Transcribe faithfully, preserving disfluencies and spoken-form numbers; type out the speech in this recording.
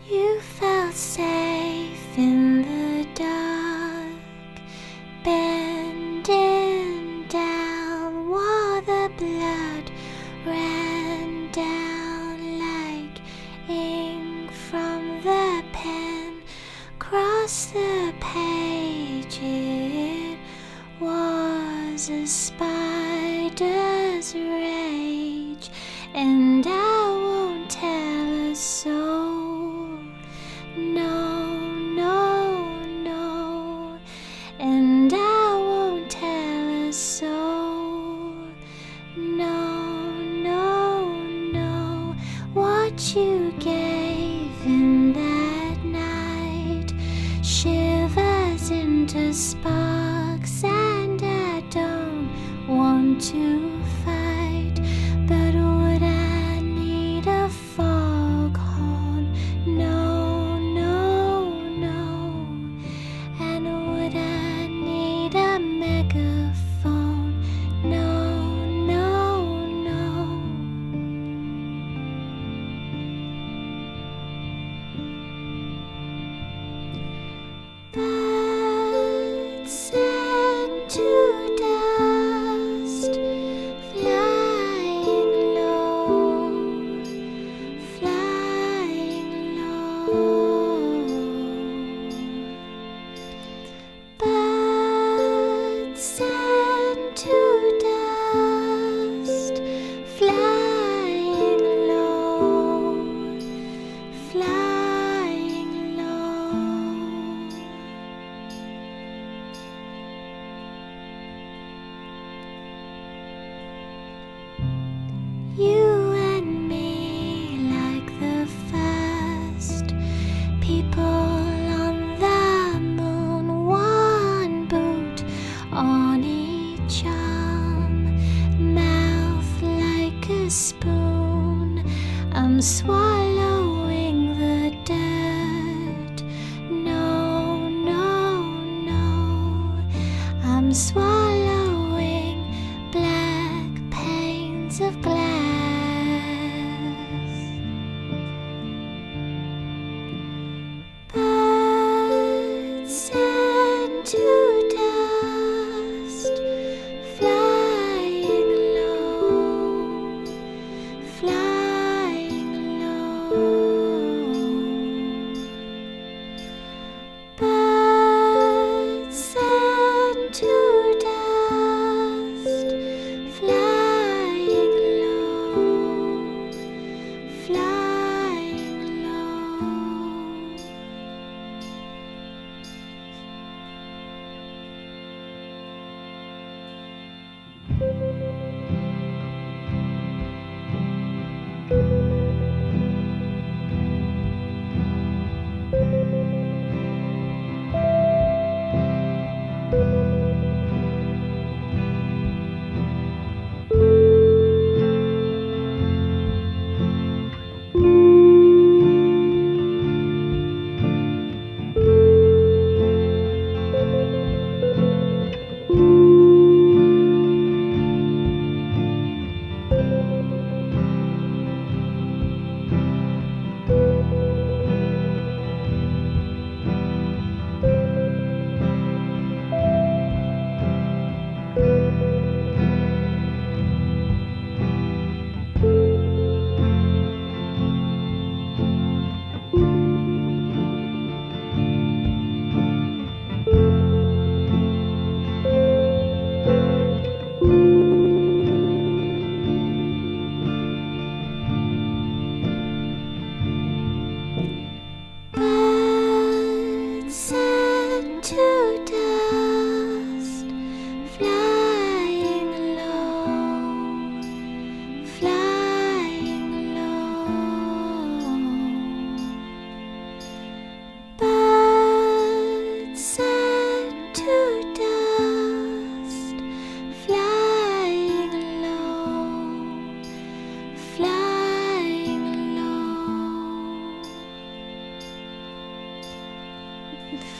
You felt safe in the dark, bending down while the blood ran down like ink from the pen. Across the page it was a spider's rage, and I won't tell a soul, no, no, no, and I won't tell a soul, no, no, no, what you gave in that night shivers into sparks, and I don't want to fight, but would I need a foghorn? No, no, no, and would I need a megaphone? No, no, no. Birds sent to dust, flying low, flying low. Birds sent to dust, flying low, flying low. You and me, like the first people on the moon, one boot on each arm, mouth like a spoon. I'm swallowing the dirt. No, no, no, I'm swallowing black panes of glass. Birds sent to dust, flying low, flying low. Birds sent to dust, flying low, flying low. Birds sent to dust, flying low, flying low. Birds sent to dust, flying low, flying low.